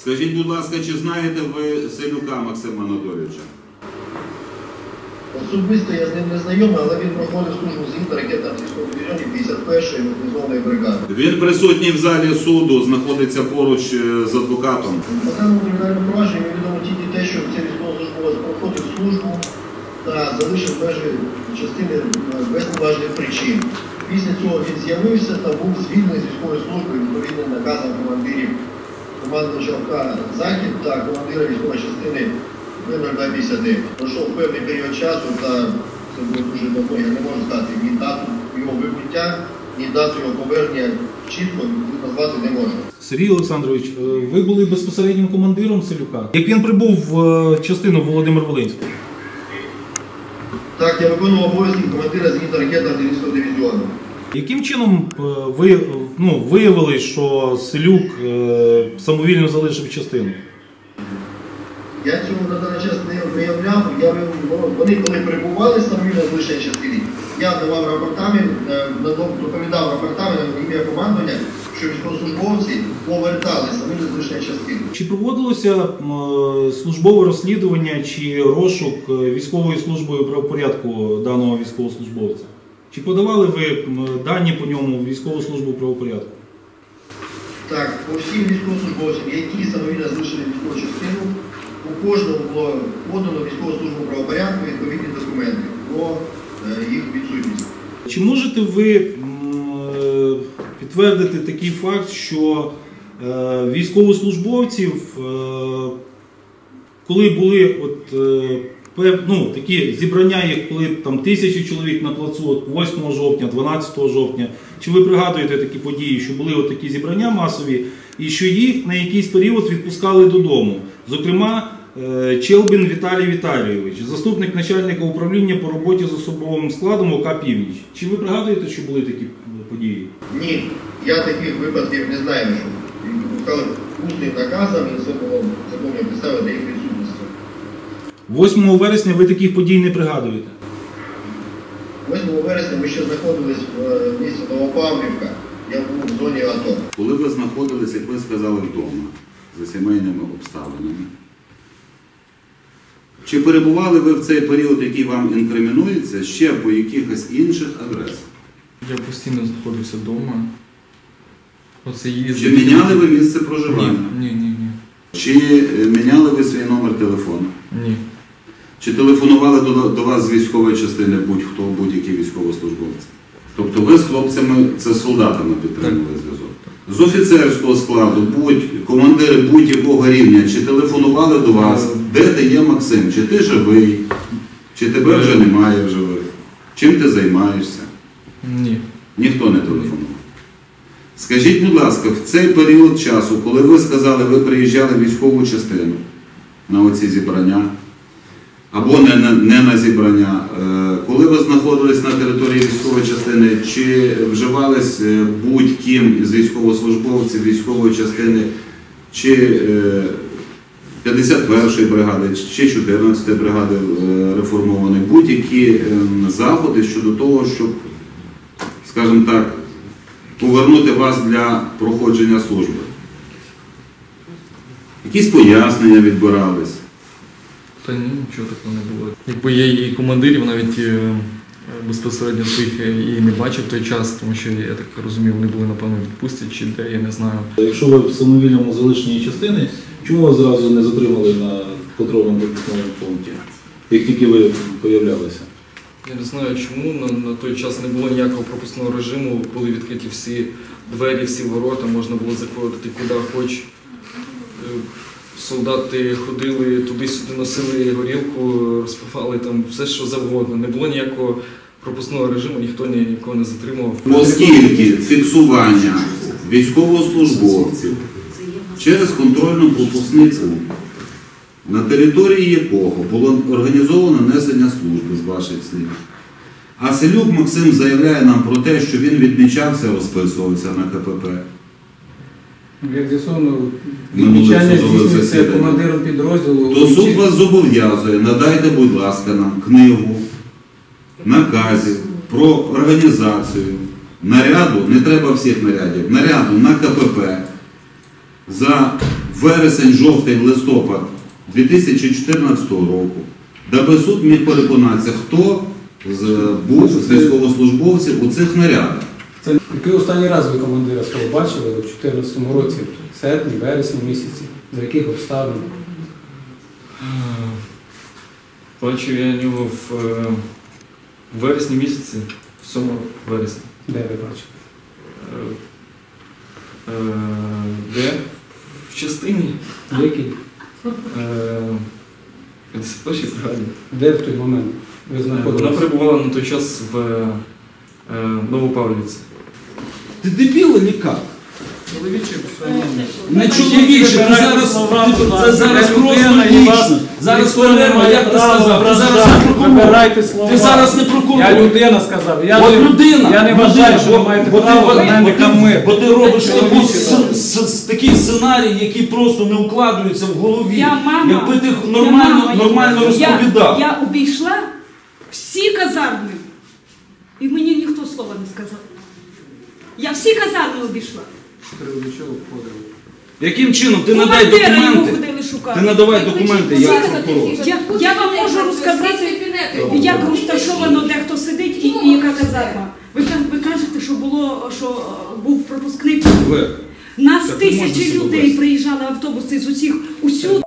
Скажіть, будь ласка, чи знаєте ви Селюка Максима Анатолійовича? Особисто я з ним не знайомий, але він проходив службу з зенітно-ракетно-артилерійського дивізіону 51-ї механізованої бригади. Він присутній в залі суду, знаходиться поруч з адвокатом. По даному кримінальному провадженню відомо тільки те, що цей військовослужбовець проходив службу та залишив межі частини без поважних причин. Після цього він з'явився та був звільнений з військової служби відповідним наказом командирів командувача ОК «Захід» та командира військової частини В-0259. Пройшов певний період часу, та це було дуже давно, я не можу сказати ні дату його вибуття, ні дату його повернення чітко назвати не можу. Сергій Олександрович, ви були безпосереднім командиром Селюка? Як він прибув в частину Володимир-Волинську? Так, я виконував обов'язки командира зенітно-ракетно-артилерійського дивізіону. Яким чином ви виявили, що Селюк самовільно залишив частину? Я цього на даний час не виявляв. Вони, коли перебували самовільно залишення частини, я давав рапортами, доповідав рапортами на ім'я командування, що військовослужбовці повертали самовільно залишення частини. Чи проводилося службове розслідування чи розшук військовою службою правопорядку даного військовослужбовця? Чи подавали ви дані по ньому в військову службу правопорядку? Так, по всім військовослужбовцям, які самовільно залишили військову частину, у кожному було подано військову службу правопорядку відповідні документи про їх відсутність. Чи можете ви підтвердити такий факт, що військовослужбовців, коли були такі зібрання їх, коли там 1000 чоловік на плацу 8 жовтня, 12 жовтня, чи ви пригадуєте такі події, що були такі зібрання масові, і що їх на якийсь період відпускали додому? Зокрема, Челбін Віталій Віталійович, заступник начальника управління по роботі з особовим складом ОК «Північ». Чи ви пригадуєте, що були такі події? Ні, я таких випадків не знаю, що їх відпускали усним наказом, і це було законні підстави для їх відсутності. 8 вересня ви таких подій не пригадуєте? 8 вересня ми ще знаходились в місті Новопавлівка, я був в зоні АТО. Коли ви знаходились, як ви сказали, вдома, за сімейними обставинами, чи перебували ви в цей період, який вам інкримінується, ще по якихось інших адресах? Я постійно знаходився вдома. Чи міняли ви місце проживання? Ні. Чи міняли ви свій номер телефону? Ні. Чи телефонували до вас з військової частини будь-хто, будь-які військовослужбовці? Тобто ви з хлопцями, це з солдатами підтримували зв'язок? З офіцерського складу, командири будь-якого рівня, чи телефонували до вас, де ти є Максим, чи ти живий, чи тебе вже немає в живих, чим ти займаєшся? Ні. Ніхто не телефонував. Скажіть, будь ласка, в цей період часу, коли ви сказали, ви приїжджали в військову частину на оці зібрання, або не на зібрання, коли ви знаходились на території військової частини, чи вживались будь-ким з військовослужбовців військової частини, чи 51-ї бригади, чи 14-ї бригади реформованої, будь-які заходи щодо того, щоб, скажімо так, повернути вас для проходження служби? Якісь пояснення відбирались? Та ні, нічого такого не було. Якби я і командирів навіть безпосередньо своїх і не бачив в той час, тому що, я так розумів, вони були, напевно, відпустять чи де, я не знаю. Якщо ви в самовільному залишенні частини, чому вас зразу не затримали на контрольно-пропускному пункті, як тільки ви появлялися? Я не знаю чому, на той час не було ніякого пропускного режиму, були відкриті всі двері, всі ворота, можна було заходити куди хоч. Солдати ходили туди-сюди, носили горілку, розпивали там все, що завгодно. Не було ніякого пропускного режиму, ніхто нікого не затримував. Оскільки фіксування військовослужбовців через контрольно-пропускний пункт, на території якого було організовано несення служби з ваших слів, а Селюк Максим заявляє нам про те, що він відмічався, розписувався на КПП. Як з'ясовано, відмічання здійснюється командиром підрозділу. То суд вас зобов'язує, надайте, будь ласка, нам книгу, наказів про організацію, наряду, не треба всіх нарядів, наряду на КПП за вересень, жовтень, листопад 2014 року, даби суд міг переконатися, хто був з військовослужбовців у цих нарядах. Це який останній раз ви командира свого бачили у 2014 році, в серпні, вересні місяці, за яких обставин? Бачив я нього в вересні місяці, в 7 вересня. Де ви бачили? Де? В частині. Який? 51-й бригаді. Де в той момент ви Вона знаходилися? перебувала на той час в Новопавлівці. Ти дебіл или як? Не Чоловіче, чоловіче, ти вибирайте зараз, слова, ти, будь ласка. це зараз Я просто людина, і вас лічно. Зараз ніхто перерва, не має як ти права сказав, ти зараз не ображати. прокурор. Вибирайте слова. Ти зараз не прокурор. Я людина сказав. Я От не, людина, я не вважаю, що ви маєте право на мене камити. бо ти робиш Чоловіче, такий сценарій, який просто не укладується в голові. Я мама. Якби ти Я нормально мама. розповідав. Я обійшла всі казарми. І мені ніхто слова не сказав. Я всі казарми обійшла. Яким чином? Ти надай Командира йому документи. ходили шукати. Ти надавай документи, як прокурор. Я вам можу розказати, як розташовано, де хто сидить і яка казарма. Ви кажете, що був пропускний пункт. Ви. Нас Це ти можеш тисячі себе людей довести. приїжджали автобуси з усюди